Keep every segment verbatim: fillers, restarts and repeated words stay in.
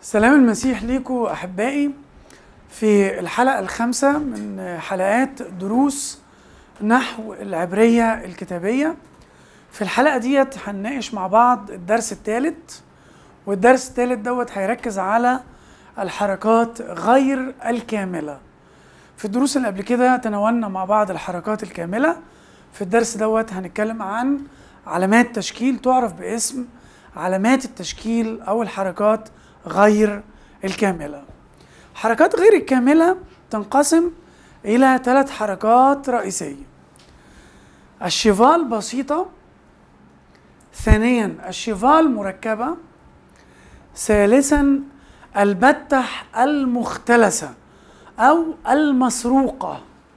سلام المسيح ليكم أحبائي. في الحلقة الخامسة من حلقات دروس نحو العبرية الكتابية. في الحلقة ديت هنناقش مع بعض الدرس الثالث، والدرس الثالث دوت هيركز على الحركات غير الكاملة. في الدروس اللي قبل كده تناولنا مع بعض الحركات الكاملة. في الدرس دوت هنتكلم عن علامات تشكيل تعرف باسم علامات التشكيل أو الحركات غير الكاملة. حركات غير الكاملة تنقسم إلى ثلاث حركات رئيسية: الشيفال بسيطة، ثانيا الشيفال مركبة، ثالثا البتح المختلسة أو المسروقة.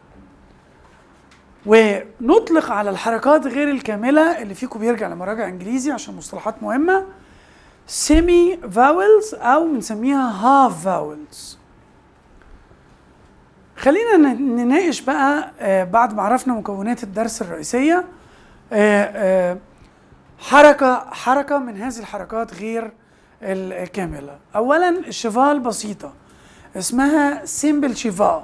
ونطلق على الحركات غير الكاملة اللي فيكم بيرجع لمراجع إنجليزي عشان مصطلحات مهمة سيمي فاولز أو بنسميها هاف فاولز. خلينا نناقش بقى آه بعد ما عرفنا مكونات الدرس الرئيسية آه آه حركة حركة من هذه الحركات غير الكاملة. أولا الشيفال بسيطة اسمها سيمبل شيفا.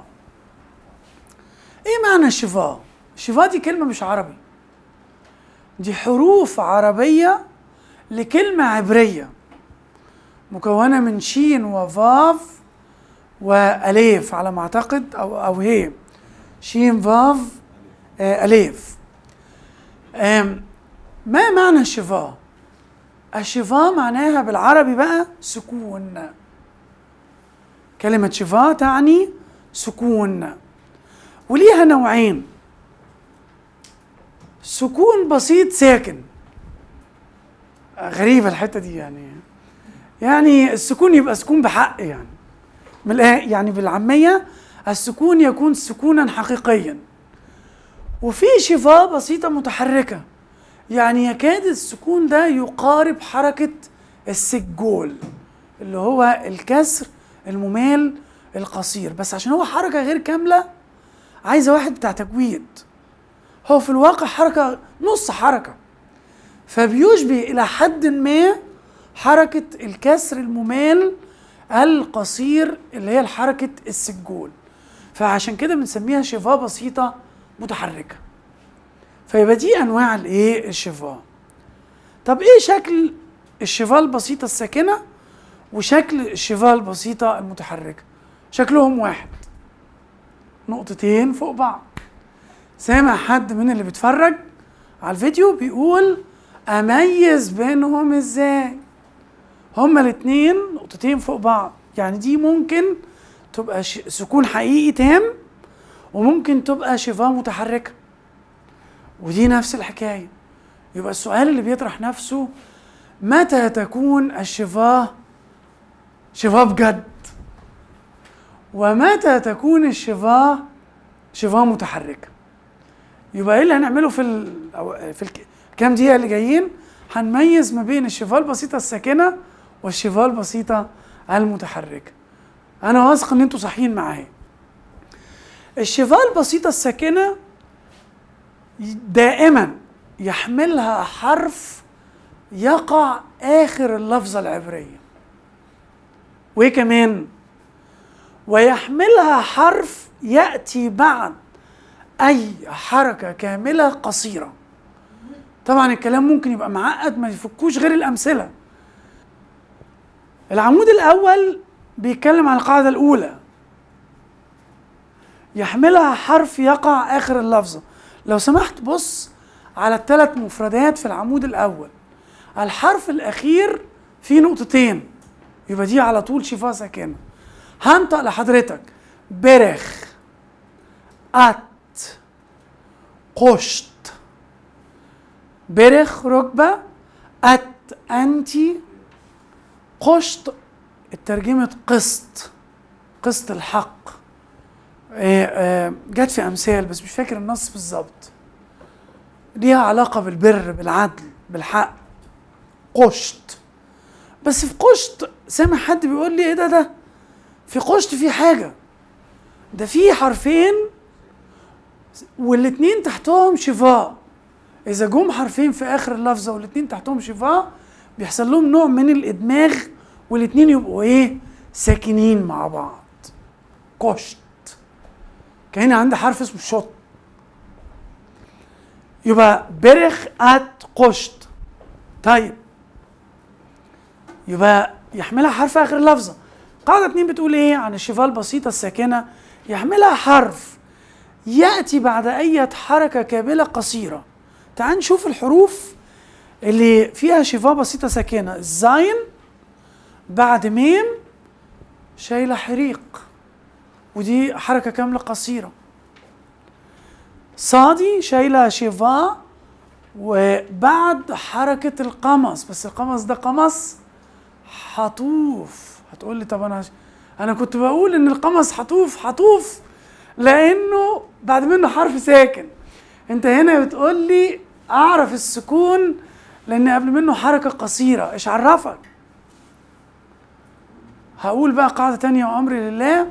إيه معنى الشيفا؟ الشيفا دي كلمة مش عربي، دي حروف عربية لكلمة عبرية مكونة من شين وفاف وأليف على ما أعتقد، أو أو هي شين فاف آه أليف. ما معنى الشفاء؟ الشفاء معناها بالعربي بقى سكون. كلمة شفاء تعني سكون، وليها نوعين: سكون بسيط ساكن. غريبة الحتة دي، يعني يعني السكون يبقى سكون بحق، يعني من يعني بالعامية السكون يكون سكونا حقيقيا. وفي شفاء بسيطة متحركة، يعني يكاد السكون ده يقارب حركة السجول اللي هو الكسر الممال القصير، بس عشان هو حركة غير كاملة عايزة واحد بتاع تجويد. هو في الواقع حركة نص حركة، فبيشبه إلى حد ما حركة الكسر الممال القصير اللي هي حركة السجول، فعشان كده بنسميها شفاء بسيطة متحركة. فيبقى دي أنواع الإيه الشفاء. طب إيه شكل الشفاء البسيطة الساكنة وشكل الشفاء البسيطة المتحركة؟ شكلهم واحد، نقطتين فوق بعض. سامع حد من اللي بيتفرج على الفيديو بيقول أميز بينهم إزاي؟ هما الاتنين نقطتين فوق بعض، يعني دي ممكن تبقى سكون حقيقي تام وممكن تبقى شفاء متحركة، ودي نفس الحكاية. يبقى السؤال اللي بيطرح نفسه: متى تكون الشفاء شفاء بجد؟ ومتى تكون الشفاء شفاء متحركة؟ يبقى ايه اللي هنعمله في ال أو في الكام دقيقة اللي جايين؟ هنميز ما بين الشفاء البسيطة الساكنة والشفاء البسيطة المتحركة. أنا واثق إن أنتوا صحيين معايا. الشفاء البسيطة الساكنة دائما يحملها حرف يقع آخر اللفظة العبرية، وإيه كمان؟ ويحملها حرف يأتي بعد أي حركة كاملة قصيرة. طبعا الكلام ممكن يبقى معقد، ما يفكوش غير الأمثلة. العمود الأول بيتكلم عن القاعدة الأولى، يحملها حرف يقع آخر اللفظة. لو سمحت بص على الثلاث مفردات في العمود الأول، الحرف الأخير فيه نقطتين، يبقى دي على طول شفاء ساكنة. هنطق لحضرتك: برخ، أت، قشط. برخ ركبة، أت أنتي، قشط الترجمة قسط، قسط الحق. إيه إيه جت في أمثال بس مش فاكر النص بالظبط، ليها علاقة بالبر بالعدل بالحق. قشط. بس في قشط سامع حد بيقول لي ايه ده ده في قشط في حاجة، ده في حرفين والاتنين تحتهم شفاء. إذا جم حرفين في آخر اللفظة والاتنين تحتهم شفاء بيحصل لهم نوع من الإدماغ والاتنين يبقوا ايه؟ ساكنين مع بعض. قشط. كأن عندي حرف اسمه شط. يبقى برخ ات قشط. طيب يبقى يحملها حرف اخر اللفظه. قاعده اتنين بتقول ايه عن الشفاه البسيطه الساكنه؟ يحملها حرف ياتي بعد اي حركه كامله قصيره. تعال نشوف الحروف اللي فيها شفاه بسيطه ساكنه. الزاين بعد ميم شايله حريق، ودي حركه كامله قصيره. صادي شايله شفاه وبعد حركه القمص، بس القمص ده قمص حطوف. هتقول لي طب انا انا كنت بقول ان القمص حطوف حطوف لانه بعد منه حرف ساكن. انت هنا بتقول لي اعرف السكون لان قبل منه حركه قصيره. ايش عرفك؟ هقول بقى قاعده تانية وامري لله.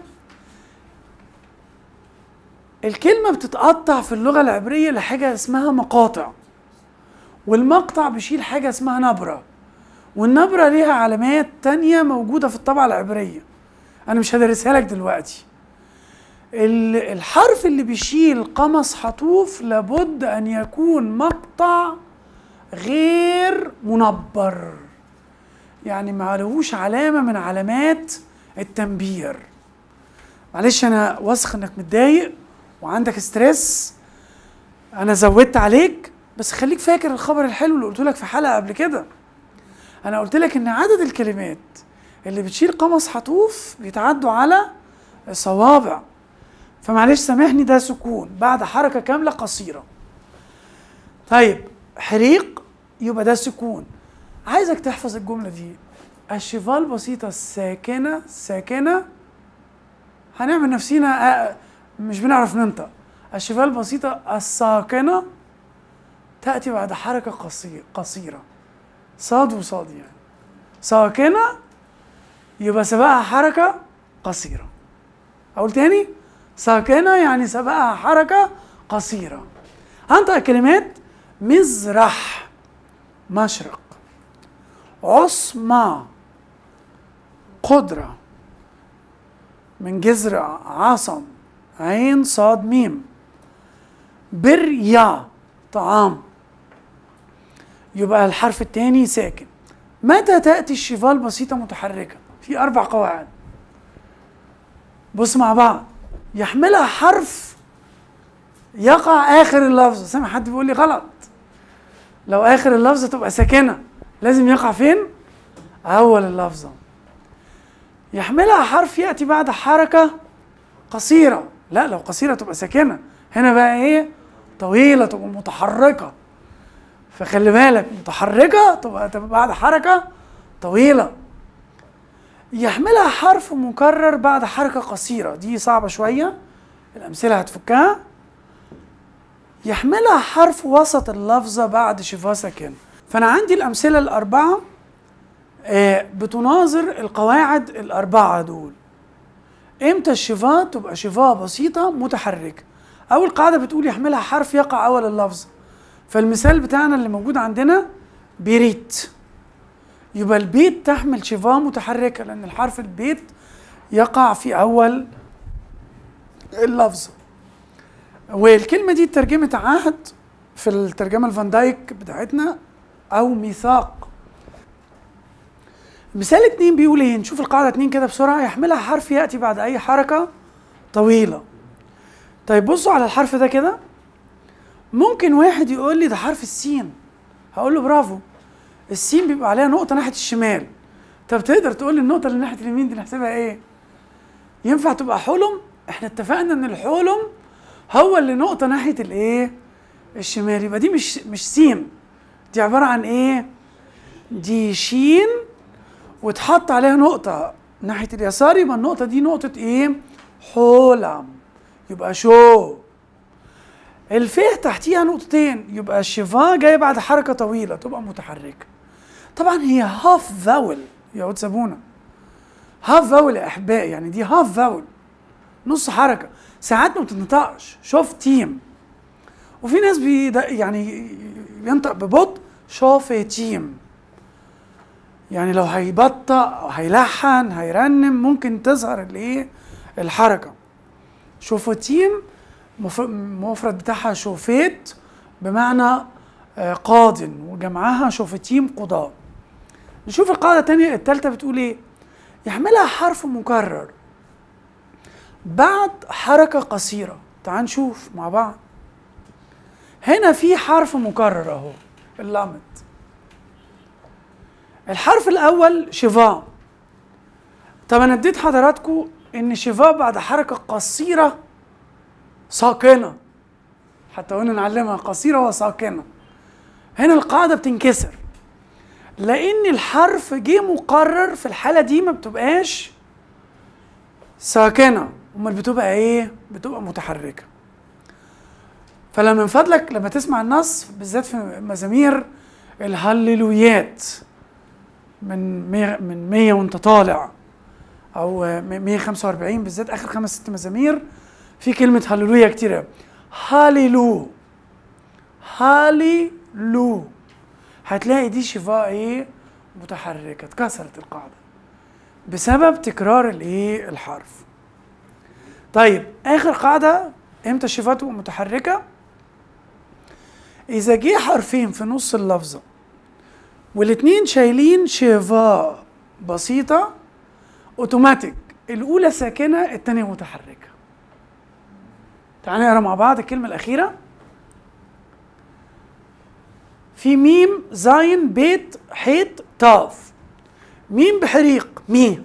الكلمه بتتقطع في اللغه العبريه لحاجه اسمها مقاطع، والمقطع بيشيل حاجه اسمها نبره، والنبرة ليها علامات تانية موجودة في الطبعة العبرية أنا مش هدرسها لك دلوقتي. الحرف اللي بيشيل قمص حطوف لابد أن يكون مقطع غير منبر، يعني ما لهوش علامة من علامات التنبير. معلش أنا واثق إنك متضايق وعندك ستريس، أنا زودت عليك، بس خليك فاكر الخبر الحلو اللي قلته لك في حلقة قبل كده. أنا قلت لك إن عدد الكلمات اللي بتشيل قمص حطوف بيتعدوا على صوابع، فمعلش سامحني ده سكون بعد حركة كاملة قصيرة. طيب حريق يبقى ده سكون. عايزك تحفظ الجملة دي. الشفاه البسيطة الساكنة ساكنة هنعمل نفسينا مش بنعرف ننطق. الشفاه البسيطة الساكنة تأتي بعد حركة قصيرة، صاد وصاد، يعني ساكنة يبقى سبقها حركة قصيرة. أقول تاني، ساكنة يعني سبقها حركة قصيرة. هنطق كلمات مزرح مشرق، عصمة قدرة، من جذر عصم عين صاد ميم، بريا طعام، يبقى الحرف الثاني ساكن. متى تأتي الشفاه البسيطة متحركة؟ في أربع قواعد. بص مع بعض. يحملها حرف يقع آخر اللفظ. سامع حد بيقول لي غلط، لو آخر اللفظة تبقى ساكنة لازم يقع فين؟ أول اللفظة. يحملها حرف يأتي بعد حركة قصيرة. لا، لو قصيرة تبقى ساكنة. هنا بقى إيه؟ طويلة تبقى متحركة. فخلي بالك، متحركة تبقى بعد حركة طويلة. يحملها حرف مكرر بعد حركة قصيرة، دي صعبة شوية، الأمثلة هتفكها. يحملها حرف وسط اللفظة بعد شفاه ساكن. فأنا عندي الأمثلة الأربعة بتناظر القواعد الأربعة دول. إمتى الشفاه تبقى شفاه بسيطة متحركة؟ أول قاعدة بتقول يحملها حرف يقع أول اللفظة. فالمثال بتاعنا اللي موجود عندنا بيريت، يبقى البيت تحمل شفاه متحركة لأن الحرف البيت يقع في أول اللفظة. والكلمة دي ترجمة عهد في الترجمة الفان دايك بتاعتنا أو ميثاق. مثال اتنين بيقول ايه؟ نشوف القاعدة اتنين كده بسرعة. يحملها حرف يأتي بعد أي حركة طويلة. طيب بصوا على الحرف ده كده. ممكن واحد يقول لي ده حرف السين، هقول له برافو، السين بيبقى عليها نقطة ناحية الشمال. طب تقدر تقول لي النقطة اللي ناحية اليمين دي نحسبها ايه؟ ينفع تبقى حلم؟ احنا اتفقنا ان الحلم هو اللي نقطة ناحية الايه؟ الشمال. يبقى دي مش مش سين، دي عبارة عن ايه؟ دي شين وتحط عليها نقطة ناحية اليسار، يبقى النقطة دي نقطة ايه؟ حلم، يبقى شو. الفيه تحتيها نقطتين، يبقى الشفاه جاي بعد حركة طويلة تبقى متحركة. طبعا هي هاف فاول يا ود سابونا، هاف فاول يا احبائي، يعني دي هاف فاول، نص حركة، ساعات ما بتنطقش. شوف تيم، وفي ناس بي يعني ينطق ببطء، شوف تيم. يعني لو هيبطأ أو هيلحن هيرنم ممكن تظهر الايه الحركة. شوفوتيم المفرد بتاعها شوفيت بمعنى قاض، وجمعها شوفتيم قضاة. نشوف القاعدة الثانية الثالثة بتقول ايه؟ يحملها حرف مكرر بعد حركة قصيرة. تعال نشوف مع بعض. هنا في حرف مكرر اهو، اللمت. الحرف الأول شيفا. طب أنا اديت حضراتكم إن شيفا بعد حركة قصيرة ساكنة، حتى قلنا نعلمها قصيرة وساكنة. هنا القاعدة بتنكسر لأن الحرف جه مقرر، في الحالة دي ما بتبقاش ساكنة، أمال بتبقى إيه؟ بتبقى متحركة. فلما من فضلك لما تسمع النص بالذات في مزامير الهللويات من مية من مية وانت طالع او مية وخمسة وأربعين بالذات اخر خمس ست مزامير في كلمه هللويا كتيره. هاليلو هاليلو هتلاقي دي شفاء ايه؟ متحركه. اتكسرت القاعده بسبب تكرار الايه؟ الحرف. طيب اخر قاعده امتى الشفاء تبقى متحركه؟ اذا جه حرفين في نص اللفظه والاتنين شايلين شفاء بسيطة اوتوماتيك، الأولى ساكنة التانية متحركة. تعالوا نقرا مع بعض الكلمة الأخيرة. في ميم زاين بيت حيط تاف. ميم بحريق مي،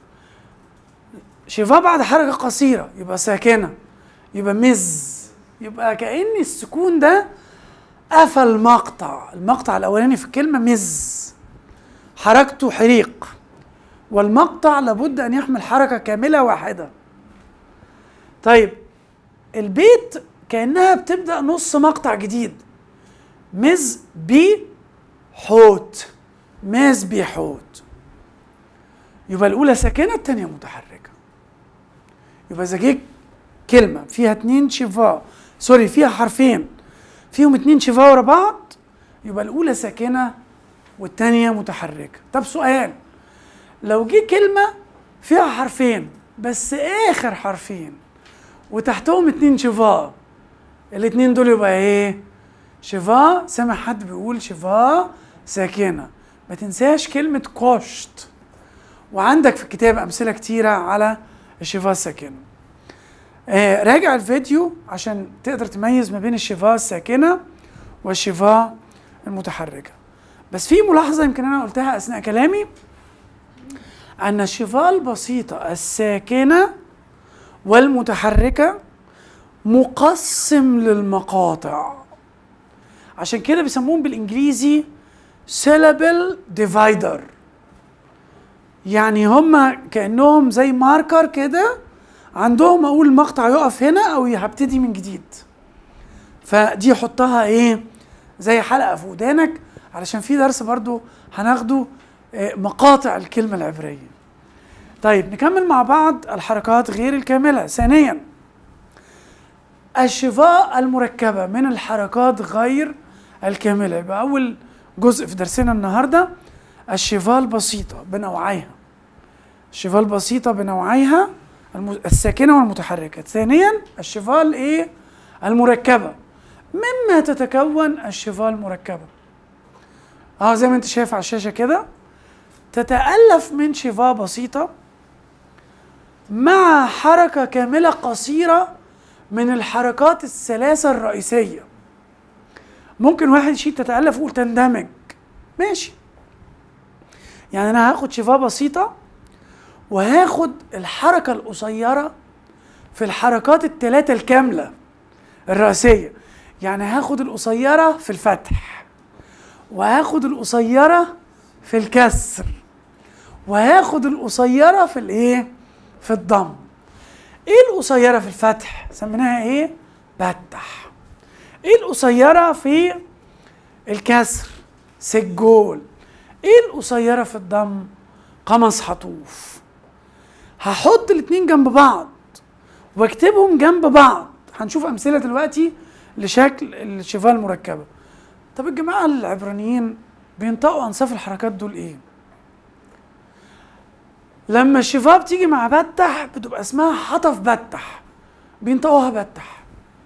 شفاء بعد حركة قصيرة يبقى ساكنة، يبقى مز، يبقى كأن السكون ده قفل مقطع. المقطع الأولاني في الكلمة مز حركته حريق، والمقطع لابد أن يحمل حركة كاملة واحدة. طيب البيت كأنها بتبدأ نص مقطع جديد، مز بي حوت، مز بي حوت، يبقى الأولى ساكنة الثانية متحركة. يبقى إذا جه كلمة فيها اتنين شفاء سوري فيها حرفين فيهم اتنين شفاء ورا بعض يبقى الأولى ساكنة والتانية متحركة. طب سؤال، لو جه كلمة فيها حرفين بس آخر حرفين وتحتهم اتنين شفاء، الاتنين دول يبقى ايه؟ شفاء. سامع حد بيقول شفاء ساكنة. ما تنساش كلمة كوشت، وعندك في الكتاب أمثلة كتيرة على الشفاء الساكنة. آه راجع الفيديو عشان تقدر تميز ما بين الشفاء الساكنة والشفاء المتحركة. بس في ملاحظة يمكن أنا قلتها أثناء كلامي، أن الشفاء البسيطة الساكنة والمتحركة مقسم للمقاطع، عشان كده بيسموهم بالإنجليزي syllable divider. يعني هما كأنهم زي ماركر كده، عندهم أقول المقطع يقف هنا أو هبتدي من جديد. فدي حطها إيه؟ زي حلقة في ودانك، علشان في درس برضو هناخده مقاطع الكلمة العبرية. طيب نكمل مع بعض الحركات غير الكاملة. ثانيا الشفاء المركبة من الحركات غير الكاملة. يبقى أول جزء في درسنا النهاردة الشفاء البسيطة بنوعيها، الشفاء البسيطة بنوعيها الساكنة والمتحركة. ثانيا الشفاء الايه؟ المركبة. مما تتكون الشفاء المركبة؟ اه زي ما انت شايف على الشاشة كده، تتألف من شفاء بسيطة مع حركة كاملة قصيرة من الحركات الثلاثة الرئيسية. ممكن واحد يشيل تتألف ويقول تندمج، ماشي. يعني أنا هاخد شفاء بسيطة وهاخد الحركة القصيرة في الحركات الثلاثة الكاملة الرئيسية. يعني هاخد القصيرة في الفتح، وهاخد القصيرة في الكسر، وهاخد القصيرة في الايه؟ في الضم. ايه القصيرة في الفتح؟ سميناها ايه؟ بتح. ايه القصيرة في الكسر؟ سجول. ايه القصيرة في الضم؟ قمص حطوف. هحط الاتنين جنب بعض واكتبهم جنب بعض. هنشوف امثلة دلوقتي لشكل الشفاء المركبة. طب الجماعة العبرانيين بينطقوا انصاف الحركات دول ايه؟ لما الشفاه بتيجي مع بتح بتبقى اسمها حطف بتح، بينطقوها بتح.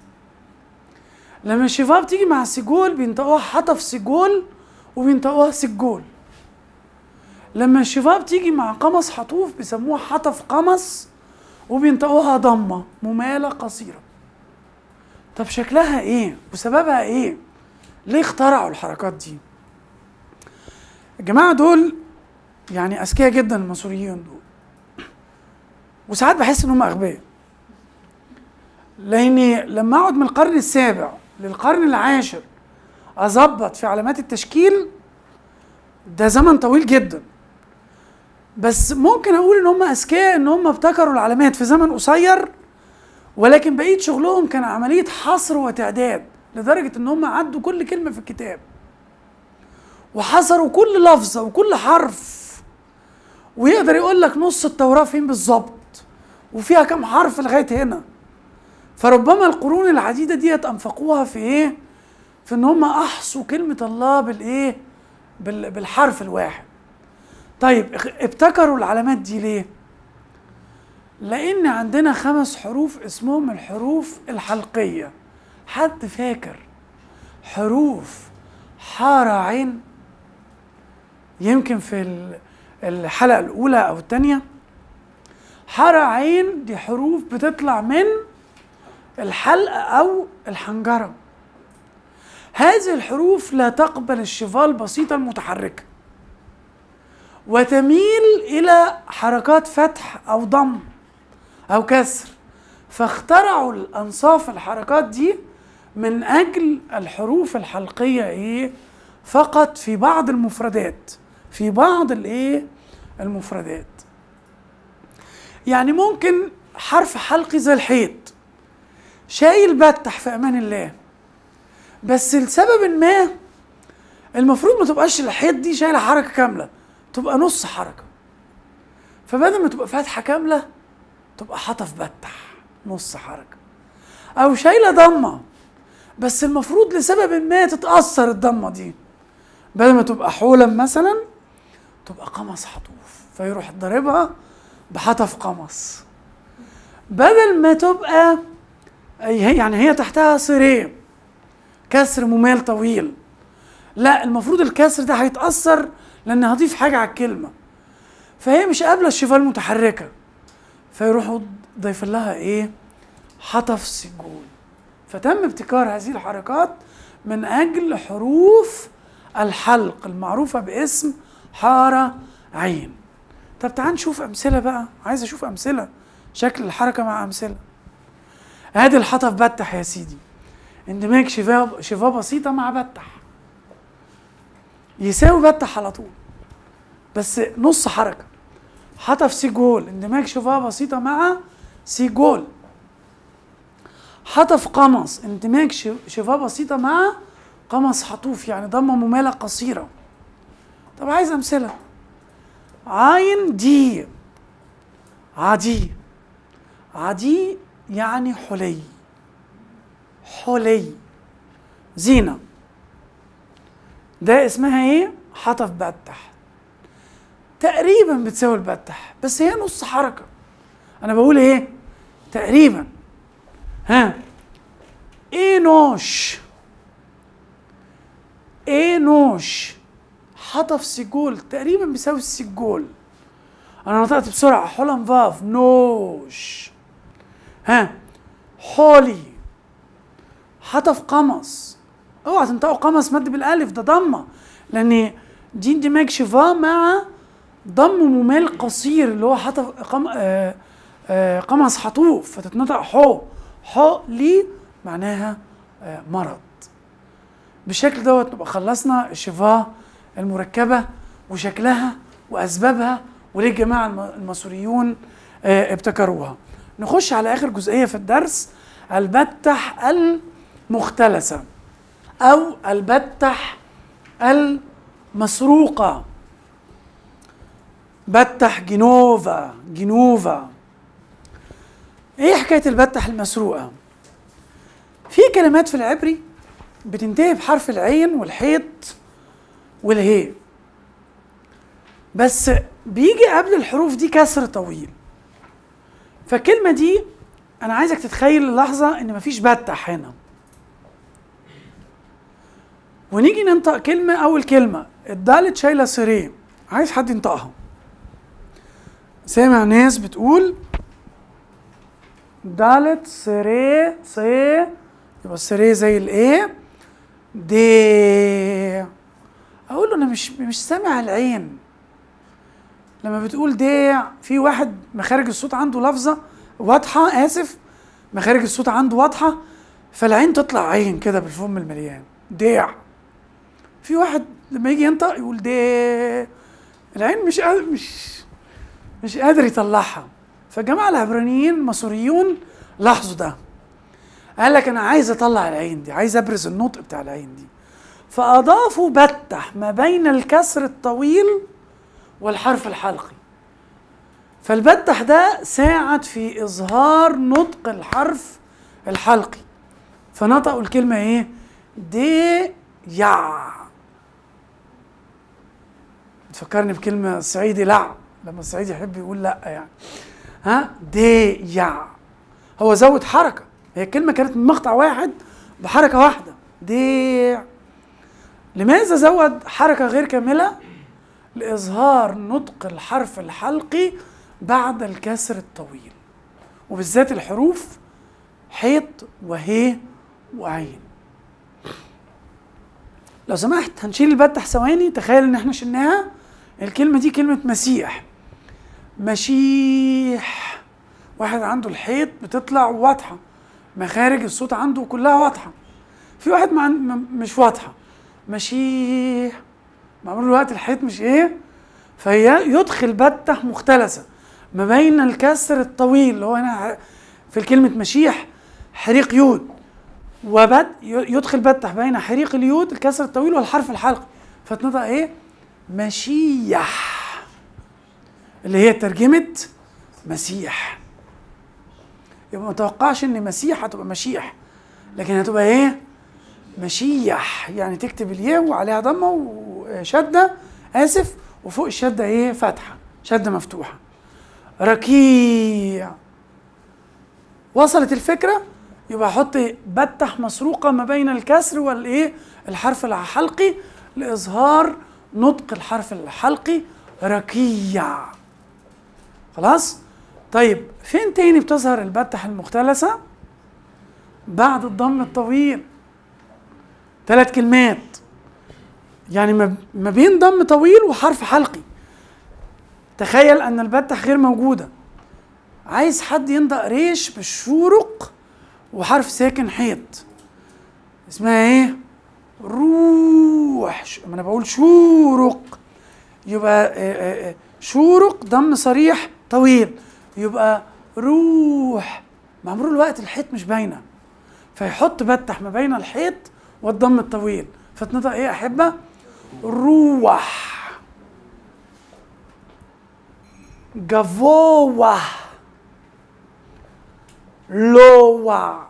لما الشفاه بتيجي مع سجول بينطقوها حطف سجول وبينطقوها سجول. لما الشفاه بتيجي مع قمص حطوف بيسموها حطف قمص وبينطقوها ضمه مماله قصيره. طب شكلها ايه وسببها ايه؟ ليه اخترعوا الحركات دي؟ الجماعه دول يعني اذكياء جدا، الماسوريين دول، وساعات بحس انهم اغبياء، لاني لما اقعد من القرن السابع للقرن العاشر اظبط في علامات التشكيل ده زمن طويل جدا. بس ممكن اقول ان هم اذكياء ان هم ابتكروا العلامات في زمن قصير، ولكن بقيه شغلهم كان عمليه حصر وتعداد، لدرجه ان هم عدوا كل كلمه في الكتاب وحصروا كل لفظه وكل حرف، ويقدر يقول لك نص التوراه فين بالظبط وفيها كم حرف لغايه هنا. فربما القرون العديده ديت انفقوها في ايه؟ في ان هم احصوا كلمه الله بالايه؟ بالحرف الواحد. طيب ابتكروا العلامات دي ليه؟ لان عندنا خمس حروف اسمهم الحروف الحلقيه. حد فاكر حروف حارة عين؟ يمكن في الحلقه الاولى او الثانيه. حارة عين دي حروف بتطلع من الحلقه او الحنجره. هذه الحروف لا تقبل الشفاه البسيطه المتحركه وتميل الى حركات فتح او ضم او كسر، فاخترعوا الانصاف الحركات دي من اجل الحروف الحلقيه ايه؟ فقط في بعض المفردات، في بعض الايه؟ المفردات. يعني ممكن حرف حلقي زي الحيط شايل بتح في امان الله، بس لسبب ما المفروض ما تبقاش الحيط دي شايله حركه كامله، تبقى نص حركه. فبدل ما تبقى فتحه كامله تبقى حطف بتح نص حركه. او شايله ضمه بس المفروض لسبب ما تتاثر الضمه دي، بدل ما تبقى حولم مثلا تبقى قمص حطوف، فيروح ضاربها بحطف قمص. بدل ما تبقى يعني هي تحتها صيرين كسر ممال طويل، لا المفروض الكسر ده هيتأثر لأن هضيف حاجة على الكلمة، فهي مش قابلة الشفاه المتحركة، فيروحوا ضيف لها ايه؟ حطف سجول. فتم ابتكار هذه الحركات من أجل حروف الحلق المعروفة باسم حارة عين. طب تعال نشوف أمثلة بقى، عايز أشوف أمثلة شكل الحركة مع أمثلة. ادي الحطف بتح يا سيدي، اندماج شفاه شفاه بسيطه مع بتح يساوي بتح على طول بس نص حركه. حطف سجول اندماج شفاه بسيطه مع سجول. حطف قمص اندماج شفاه بسيطه مع قمص حطوف، يعني ضمه مماله قصيره. طب عايز امثله. عين دي عدي، عدي يعني حلي، حلي زينة، ده اسمها ايه؟ حطف بتح، تقريبا بتساوي البتح بس هي نص حركة. انا بقول ايه؟ تقريبا. ها اينوش، اينوش حطف سجول تقريبا بيساوي السجول. انا نطقت بسرعة، حلم فاف نوش. ها حولي حطف قمص، اوعى تنطقوا قمص مد بالالف، ده ضمه، لان دي اندماج شفاه مع ضم ممال قصير اللي هو حطف قم... آه آه قمص حطوف، فتتنطق حو. حو لي معناها آه مرض. بالشكل دوت نبقى خلصنا الشفاه المركبه وشكلها واسبابها وليه الجماعه الماسوريون آه ابتكروها. نخش على اخر جزئيه في الدرس، البتح المختلسه او البتح المسروقه. بتح جنوفا، جنوفا. ايه حكايه البتح المسروقه؟ في كلمات في العبري بتنتهي بحرف العين والحيط والهي، بس بيجي قبل الحروف دي كسر طويل. فالكلمة دي أنا عايزك تتخيل لحظة إن مفيش بتح هنا، ونيجي ننطق كلمة. أول كلمة الدالت شايلة سري، عايز حد ينطقها. سامع ناس بتقول دالت سري سي، يبقى السري زي الايه دي. اقول له انا مش مش سامع العين لما بتقول دي. في واحد مخارج الصوت عنده لفظه واضحه، اسف مخارج الصوت عنده واضحه فالعين تطلع عين كده بالفم المليان ديع. في واحد لما يجي ينطق يقول دي، العين مش قادر مش مش قادر يطلعها. فالجماعه العبرانيين المصريون لاحظوا ده، قال لك انا عايز اطلع العين دي، عايز ابرز النطق بتاع العين دي، فاضافوا بتح ما بين الكسر الطويل والحرف الحلقي. فالبتح ده ساعد في اظهار نطق الحرف الحلقي، فنطقوا الكلمه ايه دي يع. بتفكرني بكلمه الصعيدي لع، لما الصعيدي يحب يقول لا يعني، ها دي يع، هو زود حركه، هي الكلمه كانت من مقطع واحد بحركه واحده دي. لماذا زود حركه غير كامله؟ لاظهار نطق الحرف الحلقي بعد الكسر الطويل، وبالذات الحروف حيط وهي وعين. لو سمحت هنشيل البتح ثواني، تخيل ان احنا شلناها. الكلمه دي كلمه مسيح، مشيح. واحد عنده الحيط بتطلع واضحه، مخارج الصوت عنده كلها واضحه. في واحد مع مش واضحه، مشيح، معمول الوقت الحيط مش ايه، فهي يدخل بتح مختلسه ما بين الكسر الطويل اللي هو هنا في الكلمه مشيح حريق يود، وبد يدخل بتح بين حريق اليود الكسر الطويل والحرف الحلقي، فتنطق ايه مشيح، اللي هي ترجمه مسيح. يبقى ما توقعش ان مسيح هتبقى مشيح، لكن هتبقى ايه مشيح، يعني تكتب الياء وعليها ضمه وشده، اسف، وفوق الشده ايه فتحه، شده مفتوحه. ركيع. وصلت الفكره؟ يبقى احط بتح مسروقه ما بين الكسر والايه الحرف الحلقي لاظهار نطق الحرف الحلقي ركيع. خلاص؟ طيب فين تاني بتظهر البتح المختلسه؟ بعد الضم الطويل. ثلاث كلمات، يعني ما بين ضم طويل وحرف حلقي. تخيل ان البتح غير موجوده، عايز حد ينطق ريش بالشورق وحرف ساكن حيط، اسمها ايه روح. ما انا بقول شورق، يبقى شورق ضم صريح طويل، يبقى روح. معمول الوقت الحيط مش باينه، فيحط بتح ما بين الحيط والضم الطويل، فتنطق ايه احبه روح. جفوة، لوع،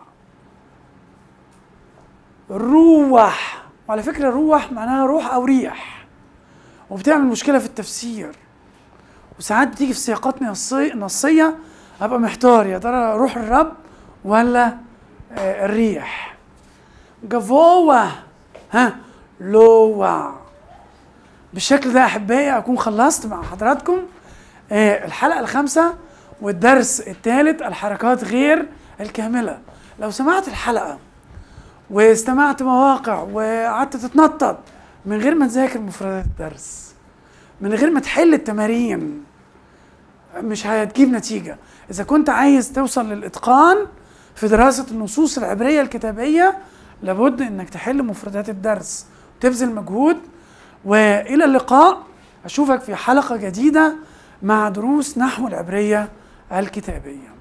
روح. وعلى فكرة روح معناها روح أو ريح، وبتعمل مشكلة في التفسير، وساعات بتيجي في سياقات نصية أبقى محتار يا ترى روح الرب ولا آه الريح. جفوة، ها لوع. بالشكل ده أحبائي أكون خلصت مع حضراتكم آه الحلقة الخامسة والدرس الثالث، الحركات غير الكاملة. لو سمعت الحلقة واستمعت مواقع وقعدت تتنطط من غير ما تذاكر مفردات الدرس، من غير ما تحل التمارين، مش هتجيب نتيجة. إذا كنت عايز توصل للإتقان في دراسة النصوص العبرية الكتابية، لابد إنك تحل مفردات الدرس وتبذل مجهود. وإلى اللقاء، أشوفك في حلقة جديدة مع دروس نحو العبرية الكتابية.